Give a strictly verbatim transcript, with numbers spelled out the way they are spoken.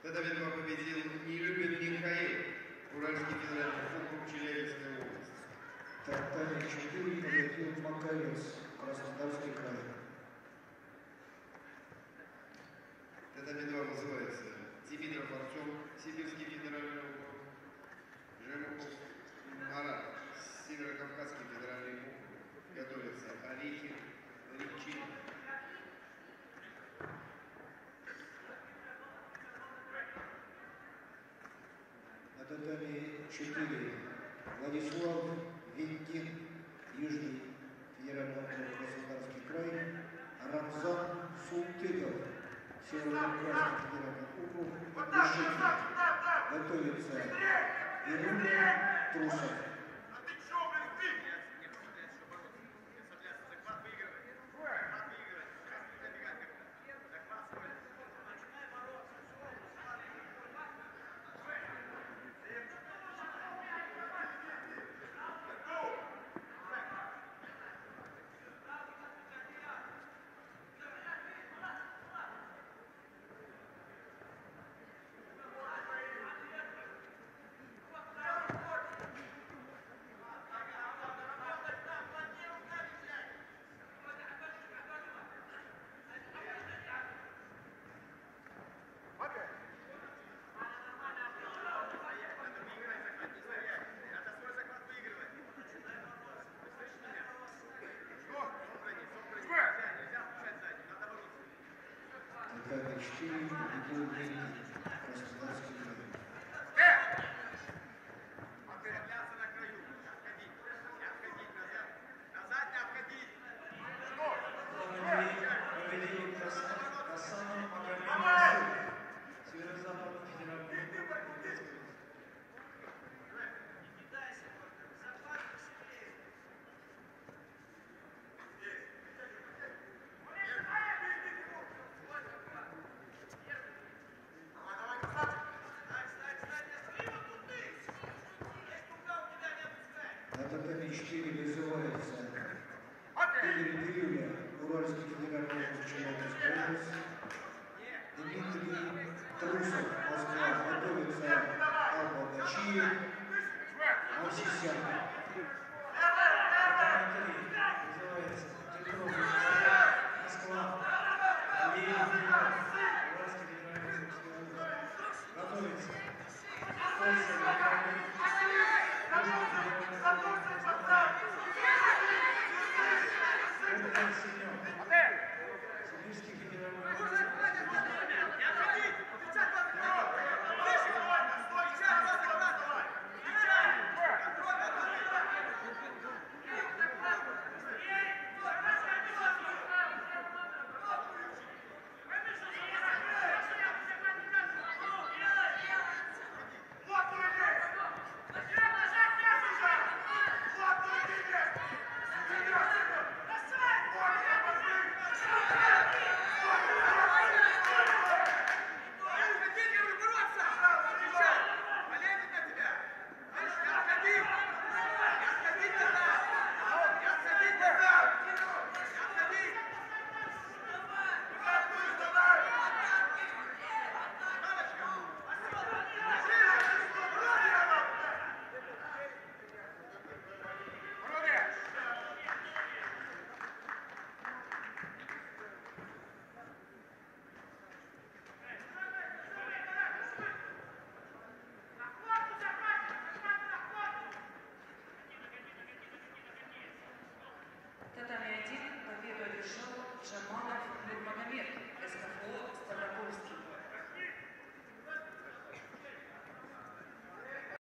Тогда, видимо, победил Нелюбин Михаил, Уральский федеральный округ, Челябинская область. Татами четыре победил Маковец, Краснодарский край. Татами два вызывается Тимиров Артем, Сибирский федеральный округ, Жемухов Марат, Северокавказский федеральный округ. Готовится Алихин Рибчин. На татами четыре Владислав Винтин, Южный федеральный округ, Краснодарский край, Рамзан Султыков, Северо-Кавказский федеральный округ, Решетник. Готовится Ируля Трусов. четыре победил Ленин, Краснодарский край. Отправляться на краю, не отходить, не отходить назад. Назад не отходить. Победил Хасан Магомедов, Северо-Западный федеральный округ. На татами четыре вызывается Игорь Бирюля, Уральский федеральный округ, Челябинская область, Дмитрий Трусов, Москва. Готовится Алба Бачиев, Мосисян.